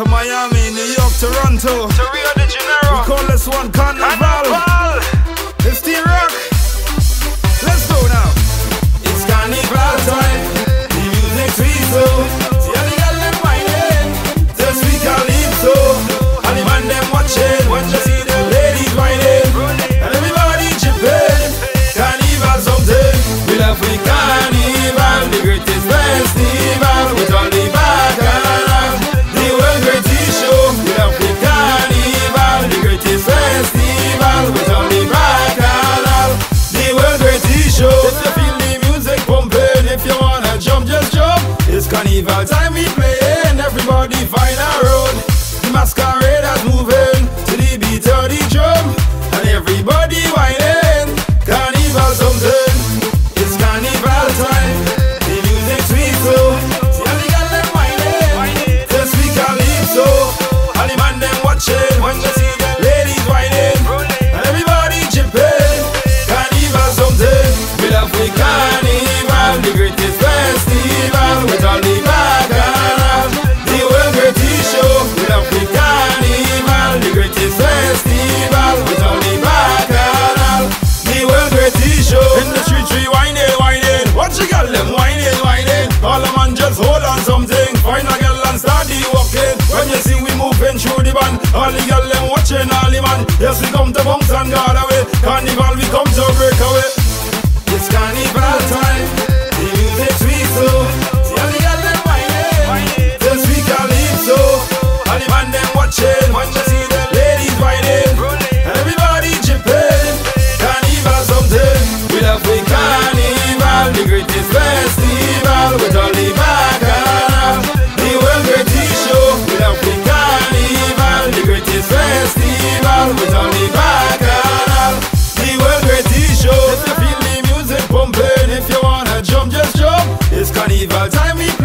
to Miami, New York, Toronto, to Rio de Janeiro. We call this one Carnival. It's T-Rock. Let's go now. It's Carnival time. The music's sweet so. See how the girl them whining. The sweet calypso. And the man them watching. When you see the ladies whining and everybody chipping. Carnival something. We love we Carnival, the greatest festival with all the bacchanal. The world greatest show. We love we Carnival, the greatest festival with all the bacchanal. The world greatest show. If you feel the music pumping, if you wanna jump, just jump. It's Carnival time we playing. Everybody find a road. The masqueraders moving to the beat of the drum, and everybody whining. Carnival something. It's Carnival time. The music sweet so. See how the girl them whining. The sweet calypso. And the man them watching. When you see the ladies whining and everybody chipping. Carnival something. We love the Carnival, the greatest festival with all the bacchanal. The world greatest show. We love the Carnival, the greatest festival with all the bacchanal. The world greatest show. In the street we whining, whining. Watch the girl them whining, whining. All the man just hold on something. Find a girl and start the walking. When you see we moving through the band, all the girl them watching all the man. Yes, we come to bounce and guard away. Carnival we come to break away. It's Carnival time. The music sweet so. See how the girl them whining. The sweet calypso. All the man them watching. When you see the ladies whining and everybody chipping. Carnival something. We love the Carnival, the greatest festival with all the bacchanal. The world greatest show. We love the Carnival, the greatest festival with all the bacchanal. The world greatest show. If you feel the music pumping, if you wanna jump, just jump. It's Carnival time we